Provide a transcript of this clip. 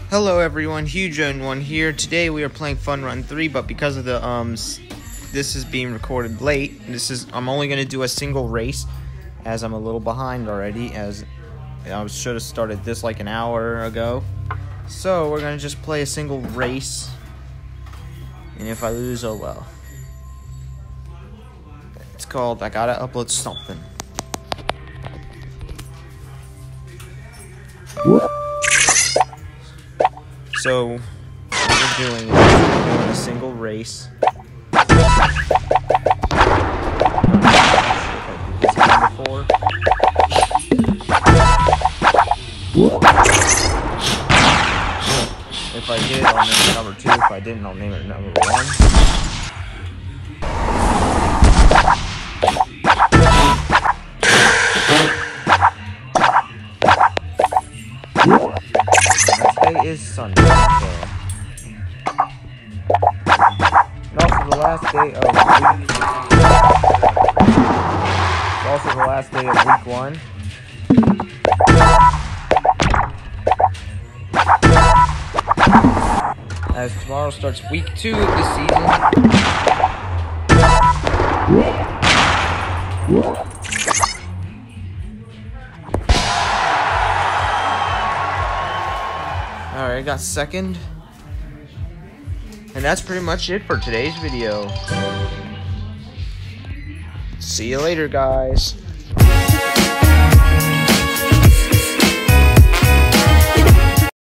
Hello everyone, HugeOwn1 here. Today we are playing Fun Run 3, but because of the this is being recorded late. I'm only gonna do a single race, as I'm a little behind already. As I should have started this like an hour ago. So we're gonna just play a single race, and if I lose, oh well. It's called I Gotta Upload Something. So, what we're doing is we're doing a single race. If I did, I'll name it number 2. If I didn't, I'll name it number 1. Today is Sunday, and also the last day of week. It's also the last day of week 1. As tomorrow starts week 2 of the season. Alright, I got second. And that's pretty much it for today's video. See you later, guys.